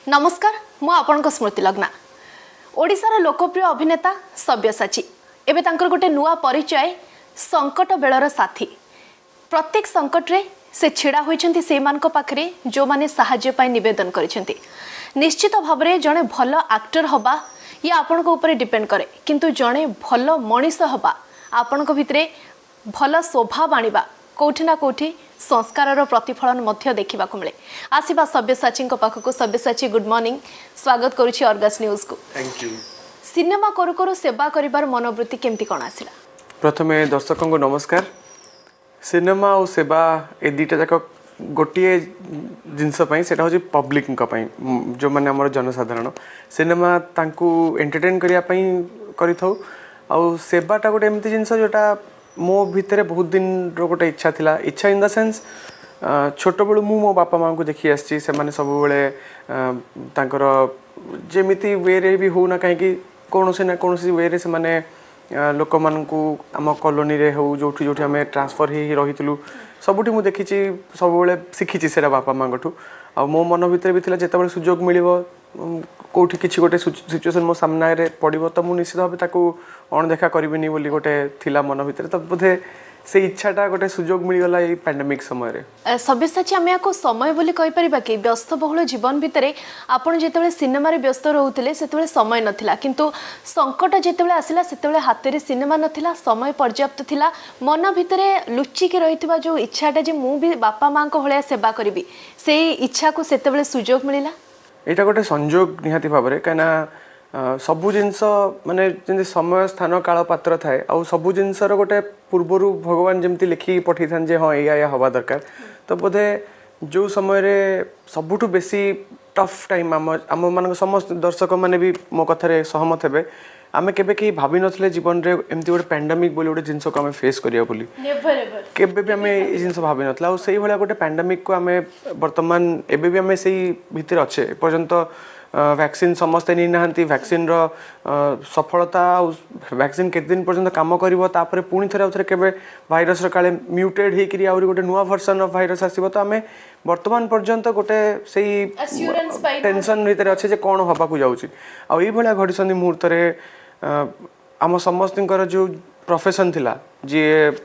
नमस्कार मु आपनको स्मृति लग्ना ओडिशार लोकप्रिय अभिनेता सब्यसाची एबे तांकर गोटे नुआ परिचय संकट बेलर साथी प्रत्येक संकट रे से छिड़ा होइछंती से मानको पाखरे जो माने सहाय्य पाई निवेदन करिछंती। निश्चित भाव में जड़े भल एक्टर हवा ये आपण ऊपर डिपेंड करे किंतु जड़े भल मनीष हवा आपण भितरे भल स्वभाव आनिबा कोठी ना कोठी संस्कार प्रतिफलन मध्य देखा मिले। आसवा सब्यसाची पाखक सब्यसाची गुड मॉर्निंग स्वागत करुछि अर्गस न्यूज को। Thank you. सिनेमा करू करू सेवा करिबार मनोवृत्ति केमती कोन आसिला? प्रथमे दर्शकों को नमस्कार। सिनेमा और सेवा ए दुटा जाक गोटे जिनस सेटा हूँ पब्लिक जो मैंने आम जनसाधारण सिनेमा तांकू एंटरटेन करने कर सेवाटा गोटे एमती जिनस जोटा मो भितर बहुत दिन गोटे इच्छा थिला। इच्छा इन द सेंस छोट बड़ू मो बापा माँ को देखी आसी सब जमीती वे रे भी होना कहीं कौन ना कौन वे रे से लोक मानू आम कॉलोनी रे हो जो आम ट्रांसफर ही रही सबुठी मुझे देखी सब शिखी से बापा माँ आ मो मन भितर भी जिते सुजोग मिल कौटी किसी गोटे सिचुएसन मो सामने पड़ो तो मुझे निश्चित भाव अणदेखा करी बोली गोटे थिला मन भितर तो बोधे से इच्छाटा गोटे सुजोग मिलगला ये पैंडेमिक समय सब्यसाची आम या समय बोली कहि परिबा कि व्यस्तबहुल जीवन भितर आपण जेतेबेले सिनेमा रे व्यस्त रहउतिले सेतेबेले समय नथिला किंतु संकट जेतेबेले आसिला सेतेबेले हाथ रे सिनेमा नथिला समय पर्याप्त थिला मन भितर लुचि के रहितबा जो इच्छाटा जे मु भी बापा मां को भलिया सेवा करिवि से इच्छा को सेतेबेले सुजोग मिलिला। एटा गोटे संजोग निहाती भाव में कहीं सबू जिनस माने जमी समय स्थान काल पात्र थाए आ सबू जिनसर गोटे पूर्वर भगवान जमी लिखिकी पठे था हाँ या हवा दरकार तो बोधे जो समय सबुठ बेसी टफ टाइम आम मान समस्त दर्शक मैंने भी मो कथार सहमत हे आमे केबे कहीं भाभी नथिले जीवन रे एमती गोटे पैंडेमिक बोली गोटे जिनस को आमे फेस करिया बोली केबे भी आमे ए जिनस भाभी नथला और सेही भलिया गोटे पैंडेमिक को आमे वर्तमान एबे भी आमे सेही भितर अच्छे पर्यंत वैक्सीन समस्ते नहीं नहांती वैक्सीन रो सफलता वैक्सीन केते दिन पर्यंत काम करिवो तापरे पुणी थरे केबे भाइरस रो काले म्यूटेड हे करी आउरी गोटे नुवा वर्जन ऑफ भाइरस आसीबो तो आमे वर्तमान पर्यंत गोटे सेही टेंशन भितर अच्छे जे कोन हबा को जाउची आ एई भलिया घडिसंदी मुहूर्त रे आम समस्तଙ୍କର जो प्रोफेशन थिला जे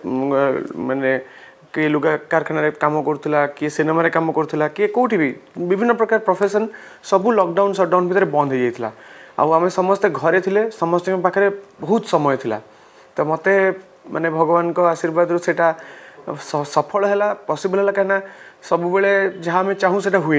माने किए लुगा कारखाना काम करूला किए सिनेमा काम करूला किए कौटी भी विभिन्न प्रकार प्रोफेशन सबू लॉकडाउन शटडाउन भितर बंद हो जाता आम समस्ते घरे थिले समस्त पाखे बहुत समय थिला तो मते माने भगवान को आशीर्वाद रू सेटा सफल है पॉसिबल है कहीं सब बेले जहाँ आम चाहूँ से हुए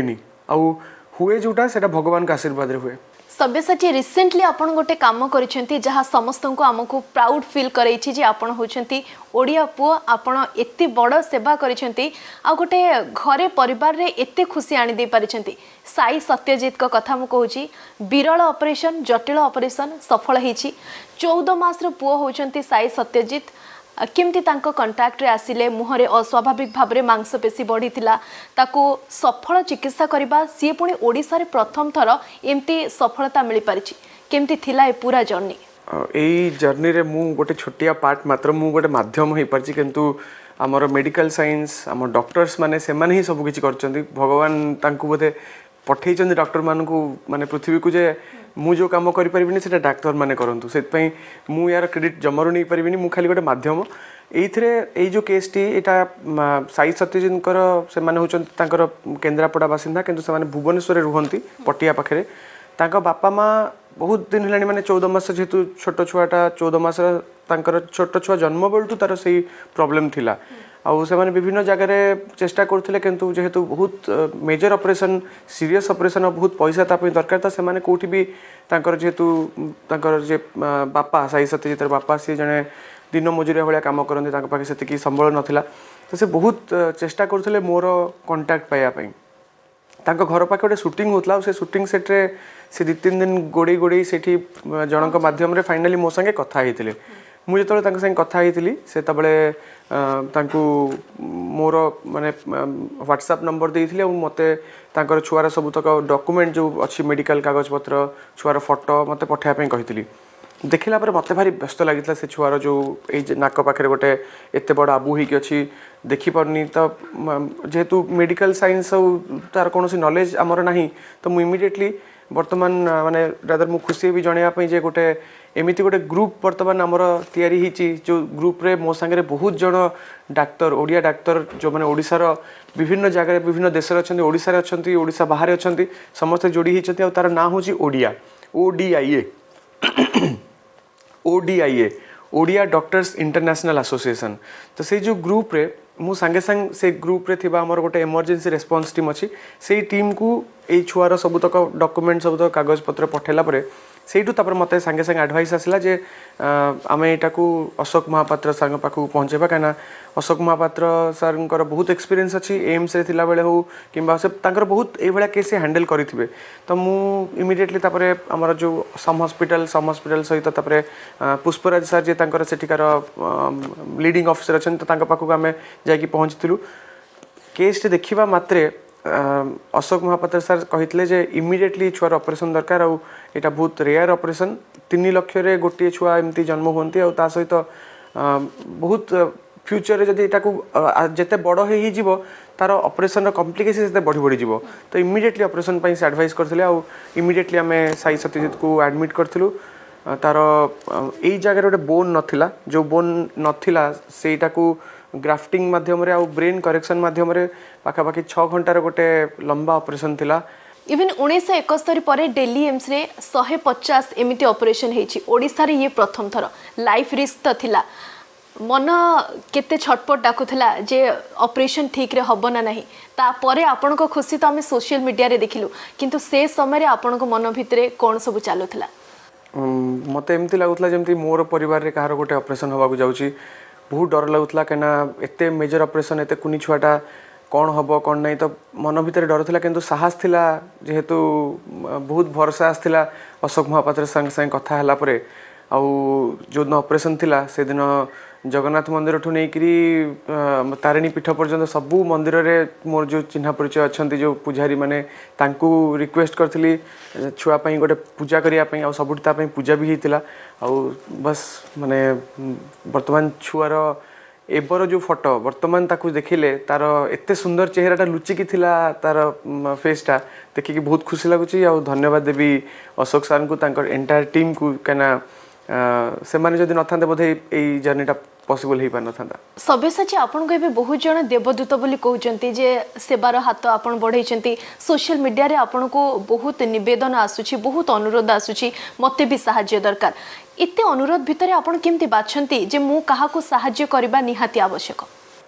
हुए जोटा से भगवान का आशीर्वाद रे हुए। सब्यसाची रिसेंटली आपण गोटे काम करिसेंती जहाँ समस्त को आमको प्राउड फील करैछि जे आपण होचंती ओडिया पुओ आपण एते बड़ सेवा करिसेंती आ गोटे घरे परिवार रे एते खुशी आनी दे परिसेंती। साई सत्यजित को कथा मु कहूची विरल ऑपरेशन जटिल ऑपरेशन सफल हेछि 14 मास रो पुओ होचंती साई सत्यजित केमती तांको कंटाक्ट रे आसिले मुहरे अस्वाभाविक भाव में मांसपेशी बढ़ी ताकू सफल चिकित्सा करबा सी पुणी ओडिशा रे प्रथम थर एमती सफलता मिल पारिछि केमती थिला ए पूरा जर्नी एई जर्नी रे मु गोटे छोटिया पार्ट मात्र मु गोटे माध्यम हे पारछि किंतु हमर मेडिकल साइंस हमर डॉक्टर्स माने से माने ही सब किछि करचंती भगवान तांकू बोधे पठेइचंती डॉक्टर मान को माने पृथ्वी को जे मु जो काम करि परिबिनी सेटा डॉक्टर माने करंतु सेत पई मु यार क्रेडिट जमारू नहीं परिबिनी मु खाली गोटे माध्यम एइथरे एई जो केस टी एटा साई सत्यजितकर से माने होचंती तांकर केंद्रापड़ा बासिंदा किंतु से माने भुवनेश्वर रुहंती पटिया पाखरे तांका बापा माँ बहुत दिन हेलानी माने 14 मास जेतु छोट छुआटा 14 मास तांकर छोट छुआ जन्म बेलटू तार सही प्रॉब्लम थिला आउ से माने विभिन्न जगह चेष्टा करथिले किंतु जेहेतु बहुत मेजर ऑपरेशन सीरियस ऑपरेशन बहुत पैसा तापई दरकार था से माने कोठी भी तांकर जेहेतु तांकर जे बापा साई सत्यजितर बापा सी जने दिन मजुरिया भलिया काम करंती तांका पाखे सेतिकी संबल नथिला तो से बहुत चेष्टा करथिले मोर कांटेक्ट पाया पई तांका घर पाखे गोटे शूटिंग होतला से शूटिंग सेट रे से 2-3 दिन गोड़ी गोड़ी सेठी जनक माध्यम रे फाइनली मो संगे कथा हेतिले मुझे जो संगे कथा से मोर माने व्हाट्सएप नंबर देइथिले मते तांकर छुआर सबुतक डॉक्यूमेंट जो अच्छी मेडिकल कागज पत्र छुआर फोटो मते पठाया कही देखला पर मते भारी व्यस्त लगिता से छुआर जो ये नाक पाखे गोटे एत बड़ आबू होगी अच्छी देखिपारनी तो जेहेतु मेडिकल साइंस तार कौन नॉलेज आमर ना तो मुझे इमिडिएटली बर्तमान माने रादर मु खुशी भी जनवाई जे गोटे एमती गोटे ग्रुप बर्तमान आमर तैयारी होती जो ग्रुप रे मो सांगे बहुत जन डाक्तर ओडिया डाक्तर जो मैंने ओडिशार विभिन्न जगह विभिन्न देश अच्छा ओडिशा अच्छा ओडिशा बाहर अच्छा समस्ते जोड़ी होती तार ना हूँ Odia ODIA ODIA Odia doctors international association तो से जो ग्रुप रे मु सांगे सांग से ग्रुप रे थिबा हमर गोटे इमरजेंसी रेस्पॉन्स टीम अच्छी से टीम को ए छुआर सबुतक डॉक्यूमेंट सबुतक कागज पत्र पठेला परे सेठू तापर मते सांगे सांगे एडवाइस आसला जे आमे एटा को अशोक महापात्र सर पाखु पहुँचेबा कहीं अशोक महापात्र सर बहुत एक्सपीरियंस अच्छी एम्स रे थिला बेले हो किंबा से तांकर बहुत ए भला केस हैंडल करिथिबे तो मु इमिडिएटली तापरे हमर जो सम हॉस्पिटल सहित तापरे पुष्पराज सर जे तांकर सेठिकार लीडिंग ऑफिसर अछन तो तांका पाखु आमे जाकी पहुँचथिलु केस देखिबा मात्रे अशोक महापात्र सर कही जे इमिडिएटली छुआर ऑपरेशन दरकार आउ एटा बहुत रेयर ऑपरेशन 3 लाख रे गोटे छुआ एमती जन्म होती आ सहित बहुत फ्यूचर रे जदि एटा को जेते बड़ हे जीवो तार ऑपरेशन कॉम्प्लिकेशन जेते बढ़ी बढ़ी जीवो तो इमिडिएटली ऑपरेशन पई से एडवाइस करथिले आ इमिडिएटली आमे साई सत्यजित को एडमिट करथिलु तार एई जगह गोटे बोन नथिला जो बोन नथिला सेटा को ग्राफ्टिंग माध्यम रे आ ब्रेन करेक्शन माध्यम रे पाखापाखि 6 घंटार गोटे लंबा ऑपरेशन थिला इवन 1971 पर दिल्ली एम्स रे 150 एमिटी ऑपरेशन हेछि ओडिसा रे ये प्रथम थर लाइफ रिस्क तो थिला मन केते छटपट डाकुथला जे ऑपरेशन ठीक रे हबो ना नहीं ता परे आपन को खुशी तो हमें सोशल मीडिया रे देखिलु किंतु से समय रे आपन को मन भितरे कोन सब चालुथला मते एमती लागुथला जेमती मोर परिवार रे कहार गोटे ऑपरेशन होबा को जाउची बहुत डर लगुला कहीं एते मेजर ऑपरेशन एते कुनी छुआटा कौन हम कौन नहीं तो मन भितर डर था किंतु साहस थिला जेहेतु बहुत भरोसा आसला अशोक महापात्र संग संग कथा है परे आउ जो दिन ऑपरेशन थिला से दिन जगन्नाथ मंदिर ठू नहीं तारिणी पीठ पर्यंत सबू मंदिर रे मोर जो चिन्हा परिचय अच्छा जो पुजारी माने तांकू रिक्वेस्ट करथिली छुआ पई गोटे पूजा करिया पई आ सबुठ ता पई पूजा भी हेतिला आ बस माने वर्तमान छुआर एबर जो फोटो वर्तमान ताकू देखिले तार एते सुंदर चेहराटा लुचिकी थिला तार फेसटा देखिकी बहुत खुशी लगुची आ धन्यवाद देवी अशोक सर को तांकर एंटायर टीम को कना से माने जदि नथांते बोधे एई जर्नीटा पॉसिबल ही पान नथांता सब्यसाची आपन को एबे बहुत जण देवदूत बोली कहउचंती जे सेवार हाथ आपन बढ़ाइचंती सोशल मीडिया रे आपन को बहुत निवेदन आसुची बहुत अनुरोध आसुची मते भी सहाय्य दरकार इते अनुरोध भितरे आपन केमती बाछंती जे मु काहा को सहाय्य करबा निहाती आवश्यक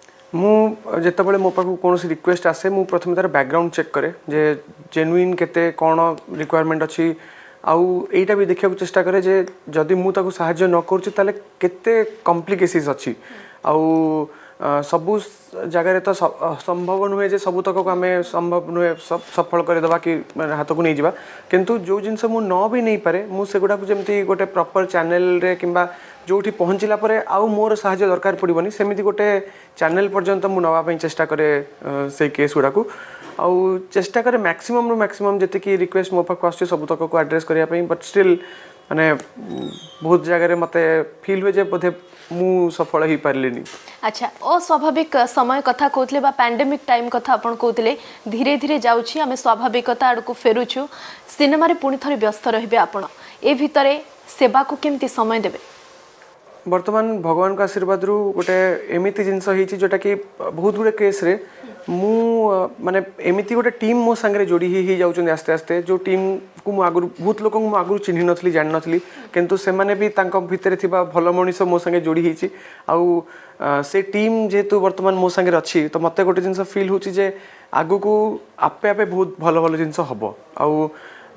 मु जेतेबेले मो पाखु कोनोसी रिक्वेस्ट आसे मु प्रथम तार बैकग्राउंड चेक करे जे जेन्युइन केते कोन रिक्वायरमेंट अछि आउ एटा भी देखा चेष्टा करे जे जदि मु ताकु सहाय्य न करूची ताले केते कॉम्प्लिकेशंस अछि आउ सबु जगह तो संभव नुहे जे सबु तक आमे संभव नुहे सफल करे दबा कि हाथ को नहीं जिबा किंतु जो जिनस मु न भी नहीं पारे मु सेगुडा जेमती गोटे प्रॉपर चैनल रे किंबा जोठी पहुंचला परे आउ मोर सहाय्य दरकार पड़िबनी सेमिति गोटे चैनल पर्यंत मु नवा पई चेष्टा करे से केस गुडा को आउ चेष्टा करे मैक्सिमम नु मैक्सिमम जति की रिक्वेस्ट मो पाक आछे सब तक को एड्रेस करिया पई बट स्टिल माने बहुत जगह रे मते फील हुए जे बोधे मु सफल ही पारलिनी अच्छा अस्वाभाविक समय कथा कहतले बा पैंडेमिक टाइम कथा आपण कहतले धीरे धीरे जाउछि हमें स्वाभाविकता आड़ को फेरुछु सिनेमा रे पुणी थरे व्यस्त रहिबे आपण ए भितरे सेवा को केमती समय देबे वर्तमान भगवान का आशीर्वाद रु गोटे एमिति जिनस होईछि जोटा कि बहुत गुडे केस रे मु माने एमिति गोटे टीम मो संगे जोड़ी ही जाउछन आस्ते आस्ते जो टीम को मु आगु बहुत लोक मु आगु चिन्हि नथली जान नथली किंतु से माने भी तांको भितरे थिबा भलो मनिष मो संगे जोड़ी हिची आउ से टीम जेतु वर्तमान मो संगे अछि तो मते गोटे जिनस फील होछि जे आगु को आपे आपे बहुत भलो भलो जिनस हबो आउ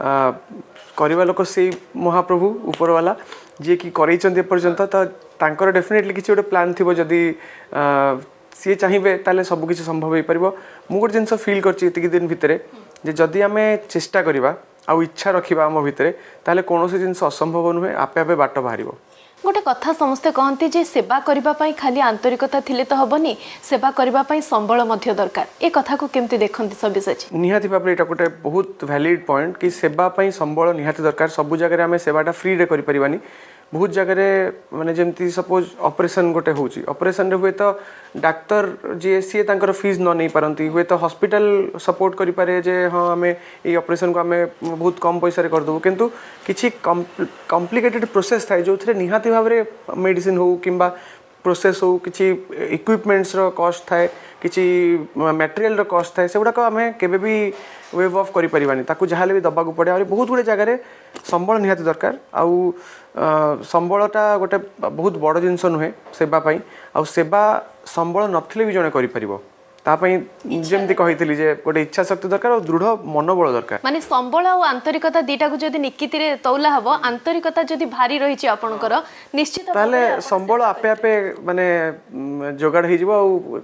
करवा लोक से महाप्रभु ऊपर वाला जे कि करैचंती पर्यंत तो तांकर डेफिनेटली किछि गोटे प्लान थिबो जदी सी चाहिए ताले सब किसी संभव हो पार मु गोटे जिन फिल कर दिन भितर जे जदि आम चेष्टा करवा आउ इच्छा रखा आम भितर ताले कौन जिन असंभव नुहे आपे आपे बाट बाहर गोटे कथा समस्ते कहते जे सेवा करने खाली आंतरिकता थिले तो हबनी सेवा करने संबल दरकार ए कथा को केमती देखते सब्यसाची निहाती भाव में गोटे बहुत वैलिड पॉइंट कि सेवा संबल निहाती दरकार सब जगह आम सेवाटा फ्री रे करि परिबानी बहुत जगह माने जमती सपोज ऑपरेशन गोटे होची ऑपरेशन रे हुए तो डॉक्टर जे सी तांकर फीस न नहीं पारंती हुए तो हॉस्पिटल सपोर्ट करि पारे जे हां हमें ए ऑपरेशन को हमें बहुत कम पैसा रे कर दबो किंतु किछि कॉम्प्लिकेटेड प्रोसेस थाए जो थरे निहाती भाव रे मेडिसिन हो किंबा प्रोसेस हो किछि इक्विपमेंट्स रो कॉस्ट थाए किछि मटेरियल रो कॉस्ट थाए सेगुडा को हमें केबे भी वेव ऑफ करि परिबानी ताकू जहाले भी दबा को पड़े और बहुत गुडे जगह रे संबल निहाती दरकार आउ संबलटा गोटे बहुत बड़ जिनस नुहे सेवा पाई आउ सेवा संबल नथिले भी जणे करि परिबो तापई जेमती कहितली जे गोटे इच्छा शक्ति दरकार और दृढ़ मनोबल दरकार माने संबल और आंतरिकता दीटा को जदी निकिति रे तौला हबो आंतरिकता जदी भारी रहिछि आपनकर निश्चित ताले संबल आपे आपे माने जोगाड़ हे जिवो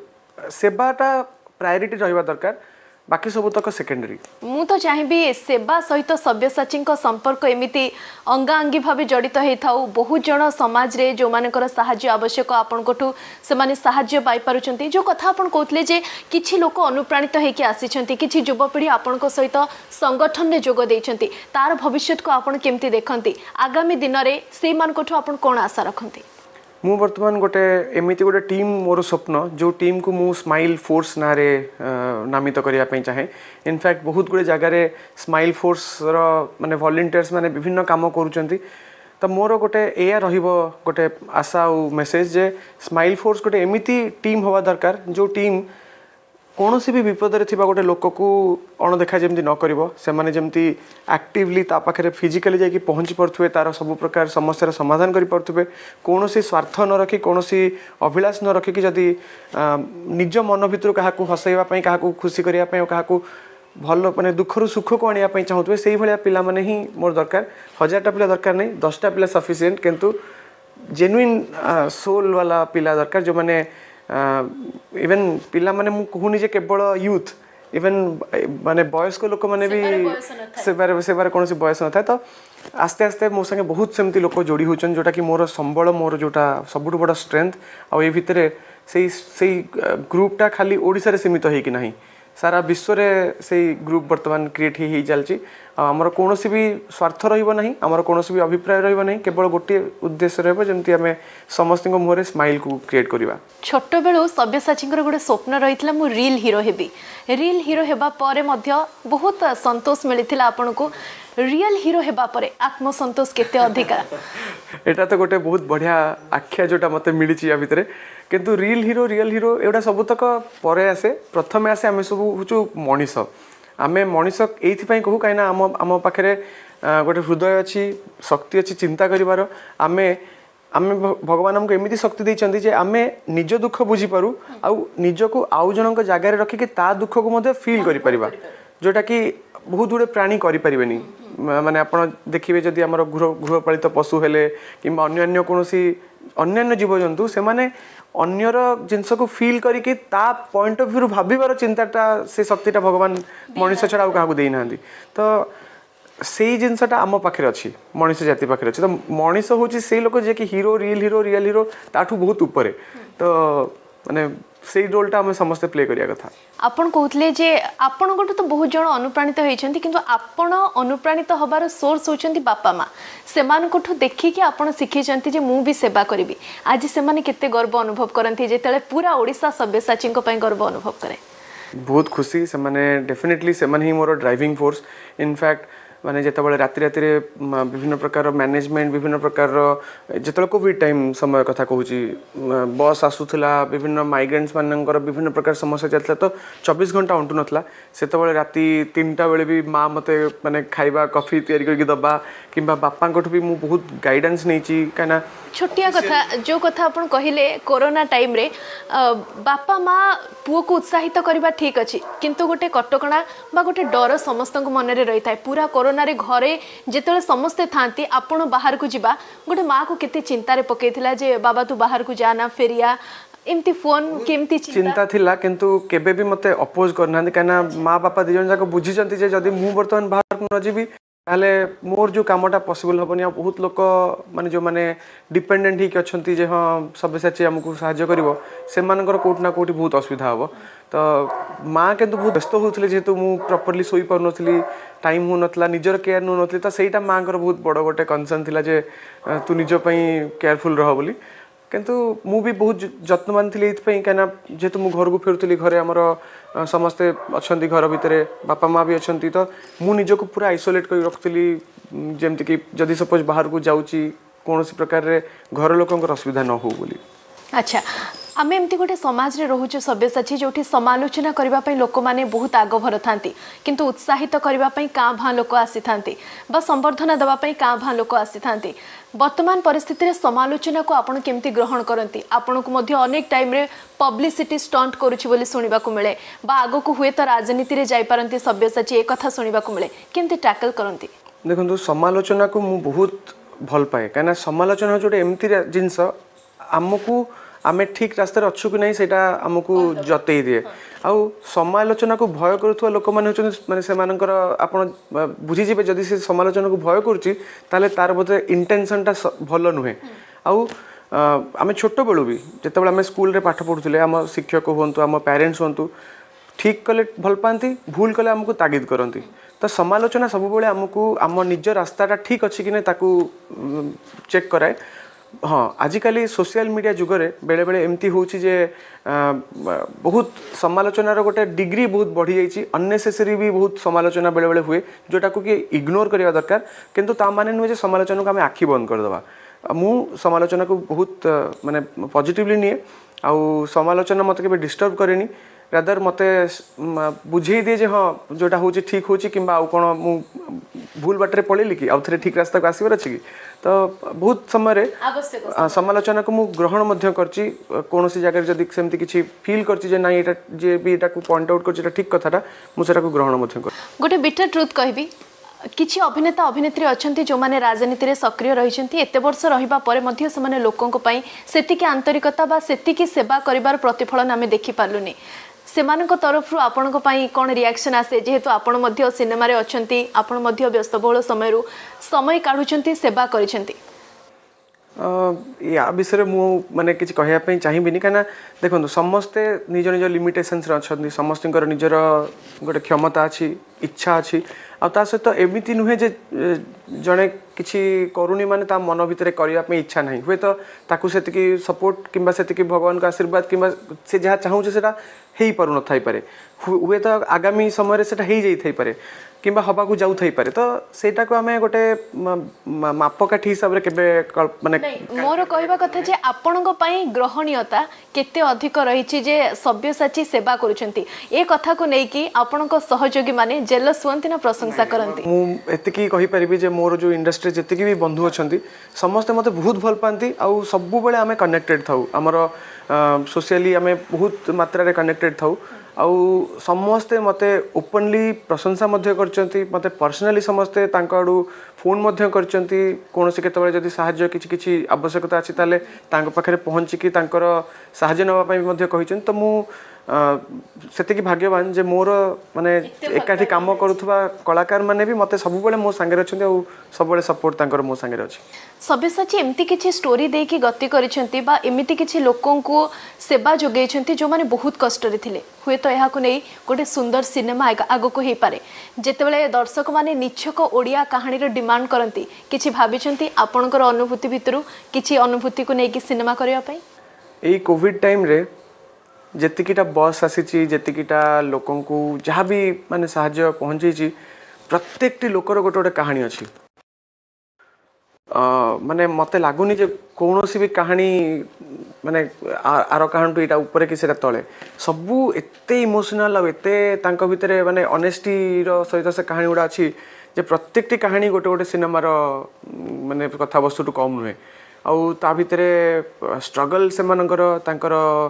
सेवाटा प्रायोरिटी रहिबा दरकार बाकी सब तक सेकेंडरी मु तो चाहिए सेवा सहित सब्यसाची संपर्क एमती अंगांगी भाव जड़ित होता बहुत जन समाज रे जो मानकर साहाय्य आवश्यक आपंठू से साहाय्य पाई पारुछंती जो कथा आपन कहतले जे किछि लोक अनुप्राणित होइके आसीछंती किछि युवपीढ़ी आपन सहित संगठन रे जोग देइछंती तार भविष्य को आपन केमती देखंती आगामी दिन रे से मानकठू आपन कोन आशा रखंती मु वर्तमान गोटे एमिति गोटे टीम मोर स्वप्न जो टीम को मु स्माइल फोर्स ना रे नामित करिया पई चाहे इनफैक्ट बहुत गुडे जगह रे स्माइल फोर्स रो माने वॉलंटियर्स माने विभिन्न काम करूचंती तो मोर गोटे एया रहिबो गोटे आशा और मेसेज जे स्माइल फोर्स गोटे एमिति टीम होवा दरकार जो टीम कौन सी भी विपद रे थिबा गोटे लोक को अणदेखा जमती न करिवो से माने जमती एक्टिवली ता पाखरे फिजिकली जाकी पहुंची पड़थुए तार सब प्रकार समस्या समाधान करि पड़थुए कौन सी स्वार्थ न रखी कौन सी अभिलाष न रखी कि जदी निज मन भितर काहाकू हसैवा पई काहाकू खुशी करिया पई काहाकू भल माने दुखरु सुख को आनिया पई चाहथुए सेही भलिया पिला माने ही मोर दरकार 1000टा पिला दरकार नहीं 10टा पिला सफिशिएंट किंतु जेन्युइन सोल वाला पिला दरकार जो माने इवन पिला माने मु कहूनी जे केवल यूथ इवन माने बयस्क लोक माने भी से बारे कौन सी बयस न था तो आस्ते आस्ते मो संगे बहुत सेमती लोक जोड़ी होचन जोटा कि मोर संबल मोर जोटा सबुठ बड़ स्ट्रेंथ आ ए भितरे से ग्रुपटा खाली ओडिसा रे सीमित है कि नहीं सारा विश्व रे से ग्रुप वर्तमान क्रिएट ही चलची आमर कौन भी स्वार्थ रहिबो नहीं आमर कौन भी अभिप्राय रहिबो नहीं केवल गोटे उद्देश्य रहबो जेमती हमें समस्त मुहरे स्माइल को क्रिएट करबा छोट बेलू सब्यसाची गोटे स्वप्न रही मु रियल हीरो हेबी रियल हीरो हेबा परे मध्य बहुत संतोष मिलता आपन को रियल हीरो हेबा परे आत्मसंतोष केते अधिका एटा तो गोटे बहुत बढ़िया आख्या जोटा मते मिलिची या भितरे किंतु रियल हीरो एटा सब तक परे आसे प्रथमे आसे आमे सब हुचु मनीष आमे मनीष एइथि कहू कहीं आम पाखे गोटे हृदय अच्छी शक्ति अच्छी चिंता करिवार आमे आमे भगवान हमको एमिति शक्ति देइचंदी जे आमे निज दुख बुझी पारू आउ निज को आउ जनक जगह रे रखी कि ता दुख को मध्य फील करि परिबा जोटा कि बहुत गुड़े प्राणी करि परिबेनी माने आपण देखिबे जदि हमर गृहपालित पशु हेले किंबा अन्य कोनोसी अन्य जीवजंतु से माने अन्यर जिनस को फील करके ता पॉइंट ऑफ व्यू भाबिबार चिंताटा से शक्तिटा भगवान मनुष्य छड़ा काहाकू देई नांदी तो सेई जिनसटा आम पाखे अच्छी मनुष्य जाति पाखे अच्छी तो मनुष्य होची से लोक जे कि हीरो रियल हीरो ताठू बहुत ऊपर तो माने सेई रोलटा हम समस्त प्ले करिया कथा आपण कहतले जे आपण गोटे तो बहुत जण अनुप्राणित होइछंती किंतु आपण अनुप्राणित हबार सोर्स होइछंती बापा माँ सेमान कोठो देखि कि आपण सिखिछंती जे मु भी सेवा करिवि आज से माने केते गर्व अनुभव करंती जेतेले पूरा ओडिसा सब्यसाची को पय गर्व अनुभव करे बहुत खुशी से माने डेफिनेटली से माने ही मोर ड्राइविंग फोर्स इनफैक्ट माने जेतबले राति राति रे विभिन्न प्रकार मैनेजमेंट विभिन्न प्रकार जेतबले कोविड टाइम समय कथा कहूची बस आसुथला विभिन्न माइग्रेंट्स मानकर विभिन्न प्रकार समस्या चलता तो 24 घंटा अंटू नथला सेतबले राति 3टा बेले भी माँ मते माने खाइबा कॉफी तैयारी करके दबा किंबा बापा कोठ भी मु बहुत गाइडेंस नैची काना छोटिया कथा जो कथा आपण कहिले कोरोना टाइम रे बापा माँ पुओ को उत्साहित करबा ठीक अछि किंतु गोटे कटकणा बा गोटे डर समस्त मन रे रही थाए पूरा कोरोना रे घरे जेतले समस्ते थांती आपण बाहर को जिबा गोटे माँ को केते चिंता रे पकेइथिला जे बाबा तू बाहर को जाना फेरिया एमती फोन केमती चिंता थिला किंतु केबे भी मते अपोज करना काना माँ बापा दिजन जाक बुझी जंती जे जदी मु वर्तमान बाहर को न जिबी ताले मोर जो कामटा पॉसिबल हबनी आ बहुत लोक माने जो माने डिपेंडेंट ही अछंती जे हां सब्यसाची हमकु सहाय्य करिवो सेमानकर कोट ना कोटी बहुत असुविधा हबो तो माँ के बहुत व्यस्त होउथले जेतु मु प्रॉपर्ली सोई पर नथली टाइम हो नथला निजर केयर न नथली त सेटा माँ कर बहुत बड़ गोटे कंसर्न थिला जे तू निजो पई केयरफुल रह बोली किंतु मु भी बहुत जत्नवान थी कहीं जेहेतु मु घर को फेरुली घरे आमर समस्ते अच्छा घर भितर बापा माँ भी अच्छा तो मु निजक पूरा आइसोलेट कर रखुली जमती कि जदि सपोज बाहर को जाऊँगी कौन प्रकार रे घर लोकंर असुविधा न हो बोली। अच्छा आम एमती गोटे समाज रे रोचु सब्यसाची जो समालोचना करने लोक मैंने बहुत आगभर था किंतु उत्साहित करने काँ भाँ लोक आसी था संबर्धना देवाई काँ भाँ लोक आसी था वर्तमान परिस्थिति रे समालोचना को आपण केमती ग्रहण करती आपण को मध्य अनेक टाइम रे पब्लिसिटी स्टंट करुछि बोली सुनिबा को मिले बा आगो को हुए तो राजनीति रे जाई पारंती सब्यसाची एक कथा सुनिबा को मिले केमती टैकल करंती। देखो समालोचना को मु बहुत भल पाए कहीं समालोचना जो एमती जिनस आमको आमे ठीक रास्ते अच्छु कि नहीं सेटा आमको जतई दिए आउ समालोचना को भय करुवा लोक मैंने से आपण बुझीजे जदि से समालोचना को भय करुच्ची तार बोधे इंटेंशनटा भल नुहे आउ आमे छोट बेलू भी जिते आम स्कूल रे पाठ पढ़ुले आम शिक्षक हूँ आम पेरेन्ट्स हूँ ठीक कले भल पाती भूल कले आमको तागिद करती तो समालोचना सब बेले आमको आम निज रास्ताटा ठीक अच्छी कि नहीं चेक कराए। हाँ आजिकली सोशल मीडिया जुगरे बेले बेले एमती होची जे बहुत समालोचनार गोटे डिग्री बहुत बढ़ी जाइए अननेसेसरी भी बहुत समालोचना बेले बेले हुए जोटा को कि इग्नोर करवा दरकार किंतु ता माने नुहे जे समालोचना को आम आखि बंद करदे मु समालोचना को बहुत माने पॉजिटिवली निए आउ समालोचना मत के डिस्टर्ब करेनी रादर मते बुझे दिए जे हाँ जोटा हूँ ठीक हूँ कि कौन मु भूल बाटे पड़ेली कि आउ थे ठीक रास्ता को आसबार अच्छी कि तो बहुत समय समालोचना को मु ग्रहण करची कौन सी जगह जदि सेमती किसी फील करची ना ये जे भी एटा को पॉइंट आउट करची ठीक कथाटा मुझे ग्रहण गोटे बिटर ट्रुथ कहबी किछि अभिनेता अभिनेत्री अछंती जो माने राजनीति रे सक्रिय रहिसंती एते वर्ष रहिबा परे मध्य से माने लोकंक पई सेतिकी आंतरिकता बा सेतिकी सेवा करिवार प्रतिफलन आमे देखि पालुनी सेमानक तरफ रु आपनक पई कोन रिएक्शन आसे जेहेतु आपण मध्य सिनेमा रे अछंती आपण मध्य व्यस्तबहुल समय काढुचंती सेवा करिसंती या विषय मु माने किछि कहया पई चाहिबिनी काना देखंतु समस्ते निज निज लिमिटेशंस रे अछंती समस्तिंकर निजर गोटे क्षमता अछि इच्छा अछि आ ता सहित एमिति नुहे जे जणे किछि करूनी माने ता मन भितरे करिया पे इच्छा नहीं हुए तो ताकू सेतिकी सपोर्ट किंबा सेतिकी भगवान का आशीर्वाद किंबा से जहाँ चाहूँ सेटा हेई पारु न थाई पारे हुए तो आगामी समय सेटा हेई जाई थाई पारे किंबा हवा को जाऊ थाई पारे तो सेटा को हमें गोटे मापकाठी हिसाब रे केबे माने मोर कहबा कथा जे आपणक पई ग्रहणीयता केते अधिक रहिछि जे सब्यसाची सेवा करूछंती ए कथा को नै कि आपणक सहयोगी माने जेलस हुअंती ना प्रशंसा करंती मु एतिकी कहि परिबी जे मोर जो इंडस्ट्री जतिकी भी बंधु अछंती समस्त मते बहुत भल पांती आउ सब बेले आमे कनेक्टेड थाउ हमर सोशली आमे बहुत मात्रा रे कनेक्टेड थाउ आउ समस्ते मते ओपनली प्रशंसा मध्य करचंती मते पर्सनली समस्ते तांका आडू फोन मध्य करचंती कोनोसी केतबे जदि सहाय्य किछि किछि आवश्यकता अछि ताले तांका पाखरे पहुंची कि तांकर सहाय्य नवा पई मध्य कहिचन तो मु सेतिकी भाग्यवान जे मोर माने एकाठी काम करूथबा कलाकार माने भी मते सब बेले मो संगे रछंती आ सब बेले सपोर्ट तांकर मो संगे अछि सब्यसाची एमती किछि स्टोरी दे कि गति करिसंती बा एमिति किछि लोकन को सेवा जोगेइछंती जो माने बहुत कष्ट रे थिले हुए तो एहा को नै गोटे सुंदर सिनेमा आगो को हे पारे जेतेबेले दर्शक माने निच्छक ओडिया कहानी रे डिमांड करंती किछि भाबिछंती आपनकर अनुभूति भितरु किछि अनुभूति को नै कि सिनेमा करिया पई एई कोविड टाइम रे जेतिकीटा बस आसी जेतिकीटा लोकन को जहाँ भी माने साहाय्य पहुँची प्रत्येकटी लोकर गोटे गोटे कहानी अच्छी माने मते लागुनी जे कौनसी भी कहानी माने आर कहानी यहाँ ऊपर कि तले सबू एते इमोशनल आ एते तांको भितरे माने ऑनेस्टी रो सहित से कहानी गुड़ा अच्छी जे प्रत्येकटी कहानी गोटे गोटे सिनेमार माने कथा वस्तु कम नुहे आउ ता भितरे स्ट्रगल से मानकर तांकर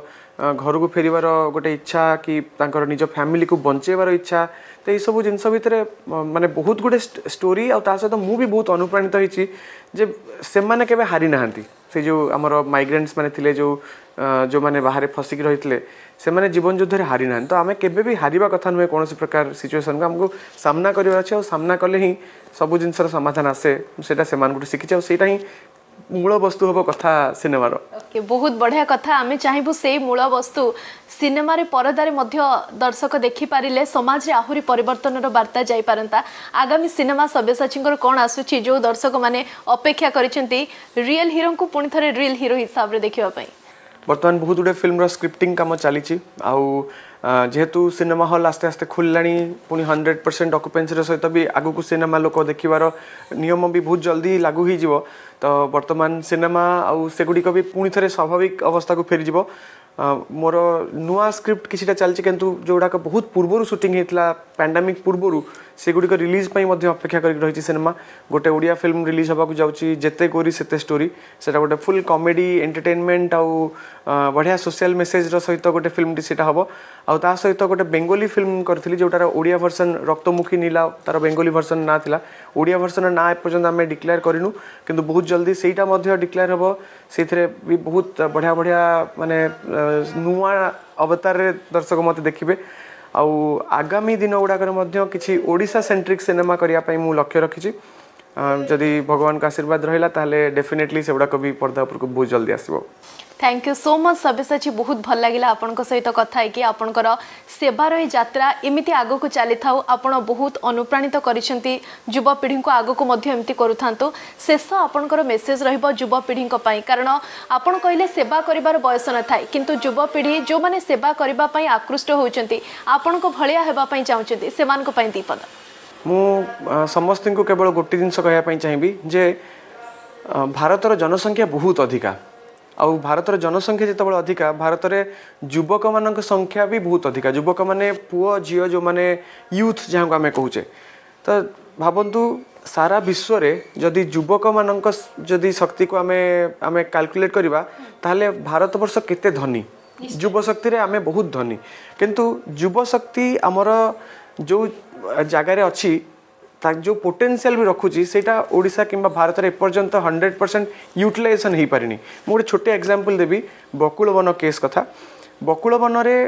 घर को फेरिवार गोटे इच्छा कि तांकर निज फैमिली को बंचेबार इच्छा तो ये सब जिनस भितर माने बहुत गुटे स्टोरी आ सहित मु भी बहुत अनुप्राणित होइछि जे से माने केबे हारि नाहंती से जो हमर माइग्रेंट्स माने थिले जो माने बाहर फसिक रहितले से माने जीवन युद्ध रे हारि नाहंती तो आमे केबे भी हारिबा कथा नुहे कोनोसी प्रकार सिचुएशन को हमको सामना करिवार अछि और सामना कले ही सब जिनसर समाधान आसे सेटा से मान गुटे सिखिछ और सेटा ही मूल वस्तु हम कथा सिनेमार ओके बहुत बढ़िया कथा आमे चाहबू से मूल वस्तु सिनेमा रे परदारे मध्य दर्शक देखि पारिले समाज रे आहुरी परिवर्तन रो वार्ता जाई पारंता आगामी सिनेमा सब्यसाचींकर कोन आसुची जो दर्शक माने अपेक्षा करिसेंती रियल हीरो को पुणी थरे रियल हीरो हिसाब रे देखिबा पई बर्तमान बहुत गुटे फिल्म रो स्क्रिप्टिंग काम चली आउ जेहेतु सिनेमा हॉल आस्ते आस्ते खुललानी पुणी 100% ऑक्युपेंसी सहित भी आगु को सिनेमा लोक देखिबार नियम भी बहुत जल्दी लागू ही जीवो तो वर्तमान सिनेमा आउ सेगुड़िक भी पुणी थे स्वाभाविक अवस्था को फेरी जीवो मोर नुआ स्क्रिप्ट किछिटा चलछि किंतु जोडाक बहुत पूर्वरु शूटिंग हेतला पैंडेमिक पूर्वरु सेगुड़िक रिलीज पई मध्ये अपेक्षा करि रहिछि सिनेमा गोटे ओडिया फिल्म रिलीज होबाकू जाउछि जेते गोरी सेते स्टोरी सेटा गोटे फुल कॉमेडी एंटरटेनमेंट आउ बढ़िया सोशल मेसेज रो सहित गोटे फिल्म टी सेटा हबो आउ ता सहित गोटे बेंगोली फिल्म करथिली जोटार ओडिया वर्जन रक्तमुखी नीला तार बेंगोली वर्जन ना थिला ओडिया वर्जन ना एपर्यंत आमे डिक्लेयर करिनु किंतु बहुत जल्दी सेटा मध्ये डिक्लेयर हबो सेथरे भी बहुत बढ़िया बढ़िया माने नुआ अवतार रे दर्शक मते देखिबे आउ आगामी दिन गुड़ाकर मध्य किछि ओडिशा सेंट्रिक सिनेमा करिया पई मु लक्ष्य रखिछि जदि भगवान का आशीर्वाद रहिला ताले डेफिनेटली से गुडा भी पर्दा ऊपर को बहुत जल्दी आसीबो thank you so much Sabyasachi बहुत भल लगिला आपनक सहित कथा है कि आपनकर सेवार ए यात्रा एमिति आगो को चली थाउ आपण बहुत अनुप्राणित करिसेंती युवा पीढ़ी को आगो को मध्य एमिति करूथांतो शेष आपनकर मेसेज रहइबो युवा पीढ़ी को पई कारण आपण कहले सेवा करिवार बयस न थाय किंतु युवा पीढ़ी जो माने सेवा करिबा पई आकृष्ट होउचंती आपण को भलिया हेबा पई चाहुचंती सेमान को पई दीपद मु समस्त को केवल गोटे जिनस कहया पई चाहिबी जे भारतर जनसंख्या बहुत अधिका आउ भारतर जनसंख्या जिते अधिका भारत में युवक मान संख्या भी बहुत अधिका युवक मैंने पुओ झील जो मैंने यूथ जहाँ को आम कहचे तो भावतु सारा विश्व रे जदि युवक मान जदि शक्ति को आम कैलकुलेट करवा ताहले भारत वर्ष केते धनी युव शक्ति रे आम बहुत धनी किंतु युव शक्ति आमर जो जगार अच्छी जो पोटेंशियल भी रखुची सेटा ओडिशा किंबा भारत रे पर्यंत 100% यूटिलाइजेशन हो पारिनी गोटे छोटे एग्जांपल देवी बकुल वन केस कथा बकुल वन रे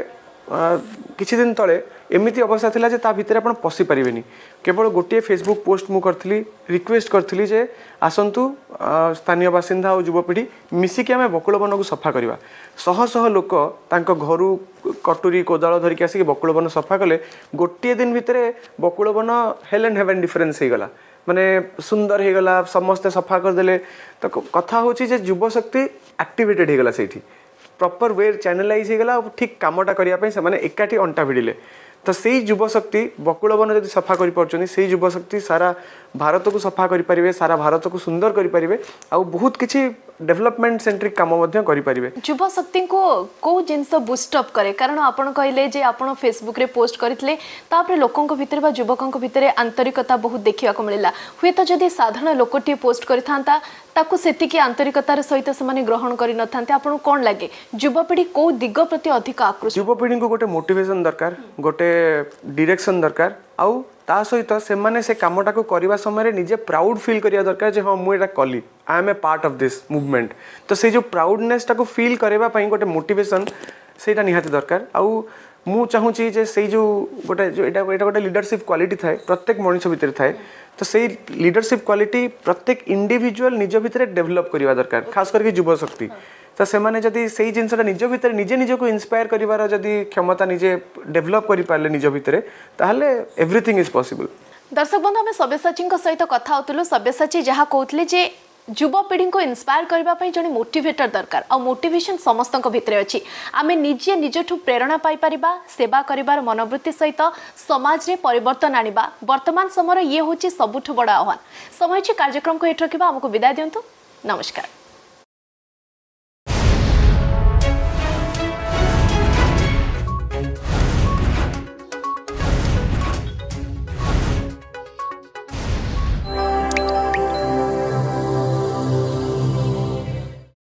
किछि दिन तले एमिति अवस्था थिला जे ता भितर आपण पसि परिबेनी केवल गोटे फेसबुक पोस्ट मु करथली रिक्वेस्ट करथली जे आसंतु स्थानीय बासिंदा और युवपीढ़ी मिसिकी आम बकुल वन को सफा करवा शह शह लोक तांको घरु कटुरी कोदाल धरिक आसिक बकुल वन सफा कले गोटे दिन भितर बकुल वन हेल एंड हेवन डिफरेन्स हो गला माने सुंदर हो गला समस्ते सफा करदेले तो कथा होची जे युव शक्ति एक्टिवेटेड हो गला सेठी प्रॉपर वे चैनलाइज हो गला ठीक कामटा करिया पई से माने एकाठी अंटा भिड़िले तो से युव शक्ति बकुल वन जब सफा कर युव शक्ति सारा भारत को सफा करें सारा भारत को सुंदर करें आउ बहुत किसी डेवलपमेंट सेंट्रिक काम करें युव शक्ति को कौ जिनस बुस्टअप करे कारण आपन कहले जे आपन फेसबुक रे पोस्ट करथिले तापर लोकंक भितर बा युवकंक भितर आंतरिकता बहुत देखिया को मिलला हुए तो जदि साधारण लोकटी पोस्ट करिथांता ताकू सेतिकी आंतरिकतार सहित से ग्रहण करि नथांते आपन कोन लागे युवपीढ़ी कौ दिग प्रति अधिक आकृष्ट युवपीढ़ी को गोटे मोटिवेशन दरकार गोटे डायरेक्शन दरकार आउ ता सहित से माने से कामटा को करबा समय निजे प्राउड फील करिया दरकार जे हां मु एटा कली I am a part of this movement तो से जो प्राउडनेस टा को फील करबा पई गोटे मोटिवेशन सेटा निहाती दरकार आउ मु चाहूची जे से जो गोटे जो एटा गोटे लीडरशिप क्वालिटी थाए प्रत्येक मनुष्य भितर थाए तो से लीडरशिप क्वालिटी प्रत्येक इंडिविजुअल निज भितर डेवलप करबा दरकार खास करके युवा शक्ति तो से माने जदि सेही जिनसटा निज भितर निजे निज को इंस्पायर करिवार जदि क्षमता निजे डेवलप करि पारले निज भितर ताहले एवरीथिंग इज पॉसिबल। दर्शक बंधु आम सब्यसाची सहित कथा होतलु सब्यसाची जहाँ कहते जे युवपीढ़ी को इंस्पायर करने जड़े मोटिवेटर दरकार आ मोटिवेशन समस्त भितर अच्छी आम निजे निजठू प्रेरणा पाई सेवा करिवार मनोवृत्ति सहित समाज रे परिवर्तन आनिबा वर्तमान समय ये हूँ सबुठ बड़ आह्वान समय कार्यक्रम को एठ रखा आमको विदाय दिंतु नमस्कार।